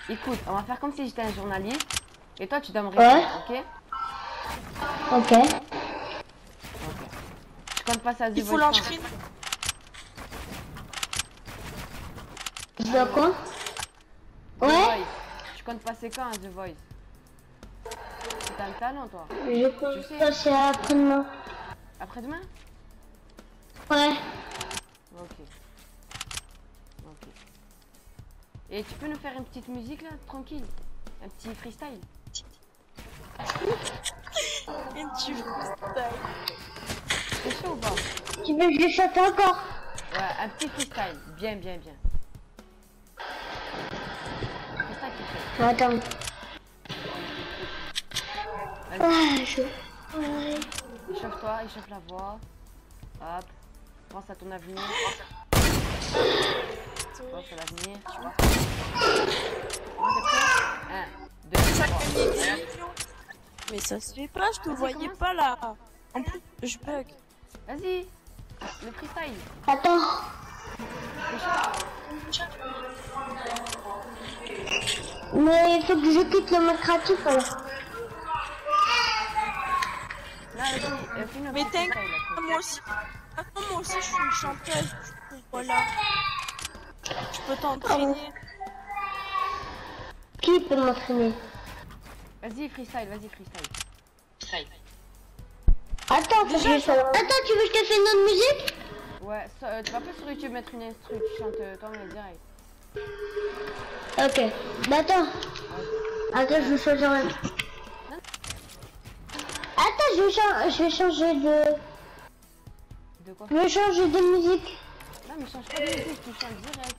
Écoute, on va faire comme si j'étais un journaliste. Et toi, tu dois me répondre, ok? Ok. Ok. Je compte passer à The Il faut Voice. l'entraîner. De quoi? The Ouais. Voice. Tu comptes passer quand à The Voice? T'as le talent, toi. Je compte passer après-demain. Après-demain? Ouais. Ok. Ok. Et tu peux nous faire une petite musique là, tranquille? Un petit freestyle? Et tu freestyle. C'est chaud ou pas? Tu veux que je chante encore? Ouais, un petit freestyle. Bien, bien, bien. Freestyle qui fait. Attends. Vas-y, Ah, ouais. échauffe-toi, échauffe la voix. Hop. Pense à ton avenir. Pense à l'avenir, tu vois. Bon, t'es prêt? 1, 2, 3. Mais ça se fait pas, je te Vas-y, voyais commence. pas là. En plus, je bug. Vas-y. Le freestyle. Attends. Mais il faut que je quitte le mode créatif alors. Là, vas-y, fais-nous un Mais petit t'inquiète, freestyle. Là, moi aussi. Attends, moi aussi, je suis une chanteuse. Du coup, voilà. Tu peux t'entraîner. Qui peut m'entraîner? vas-y, freestyle, vas-y, freestyle. Attends, faut que je chante. Attends, tu veux que je te fasse une autre musique? Ouais, tu vas pas sur YouTube mettre une instru, tu chantes toi-même direct. Ok. Bah attends. Attends, je vais choisir un. Attends, je vais changer de... De quoi? Je vais changer de musique. Non, mais change pas de musique, tu chantes direct.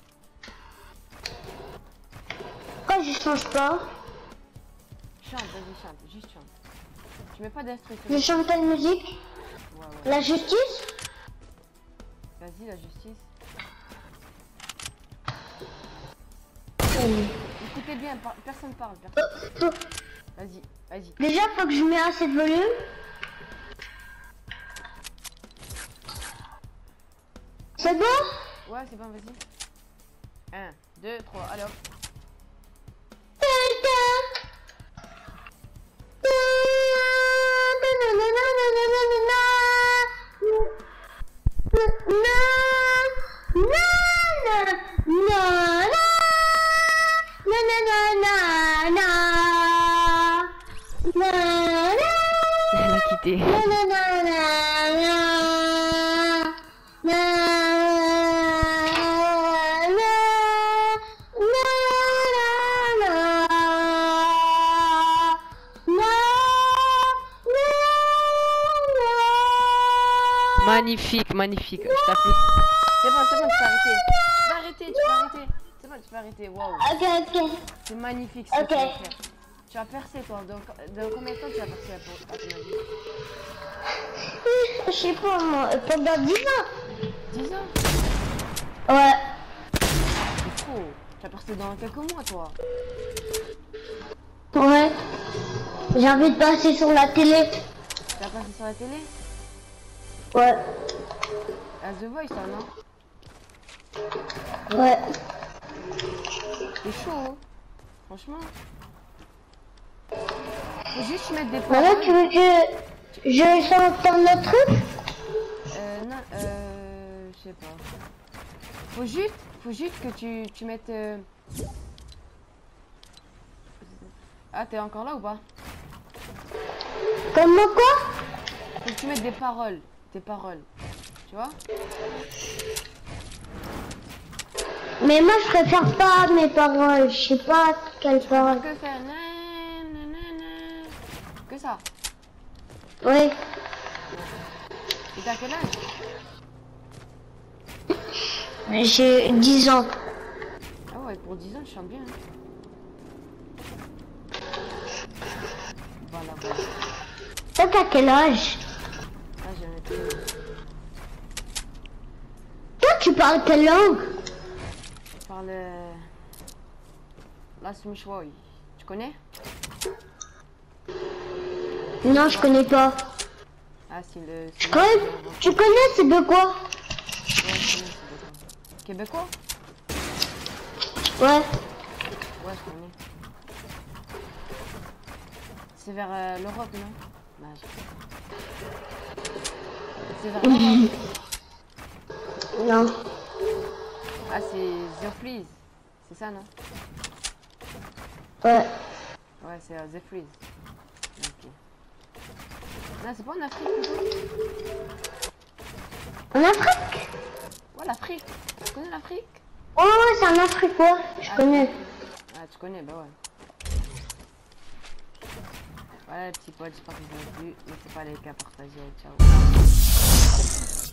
Pourquoi je change pas? Chante, vas-y, chante, juste chante. Tu mets pas d'instru. Je chante quelle musique? Ouais, ouais. La justice? Vas-y, la justice. Oui. Écoutez bien, personne parle. Vas-y, vas-y. Déjà, faut que je mette assez de volume. C'est bon? Ouais, c'est bon, vas-y. 1, 2, 3, allez hop. Elle a quitté. Magnifique, magnifique. Je t'applaudis. C'est bon, tu peux arrêter. Tu peux arrêter. C'est bon, tu peux arrêter. Waouh. Ok. C'est magnifique ce que Ok. tu vas faire. Tu as percé toi. Dans combien de temps tu as percé à ton avis? Je sais pas moi, pendant 10 ans. 10 ans? Ouais. C'est faux. Tu as percé dans quelques mois toi. Ouais. J'ai envie de passer sur la télé. Tu as passé sur la télé? Ouais. À The Voice, toi, non? Ouais. C'est chaud, hein? Franchement. Faut juste mettre des Maintenant, paroles. tu veux que je chante un autre truc? Non, je sais pas. Faut juste que tu mettes... Ah, t'es encore là ou pas? Comment quoi? Faut que tu mettes des paroles. Tes paroles. Tu vois? Mais moi, je préfère pas mes paroles. Je sais pas quelles paroles. Que faire? Nanana. Que ça. Oui. Et t'as quel âge? J'ai 10 ans. Ah ouais, pour 10 ans, je chante bien. Hein. Voilà. Toi, t'as quel âge? Ah, j'ai un peu... Toi, tu parles quelle langue? Je parle... La Smushwoi. Tu connais? Non, je connais pas. Ah, c'est le... Tu connais, c'est de quoi? Ouais, je connais, c'est québécois. Ouais. Ouais, je connais. C'est vers l'Europe, non? Bah, c'est vers l'Europe. Non. Ah, c'est The Freeze. C'est ça, non? Ouais. Ouais, c'est The Freeze. Ok. Non, c'est pas en Afrique plutôt? En Afrique? Ouais, l'Afrique. Tu connais l'Afrique? Oh, ouais, c'est en Afrique, ouais. Je connais. Ah, tu connais, bah ouais. Voilà les petits potes, j'espère que vous avez plu. N'hésitez pas à liker, à partager. Ciao.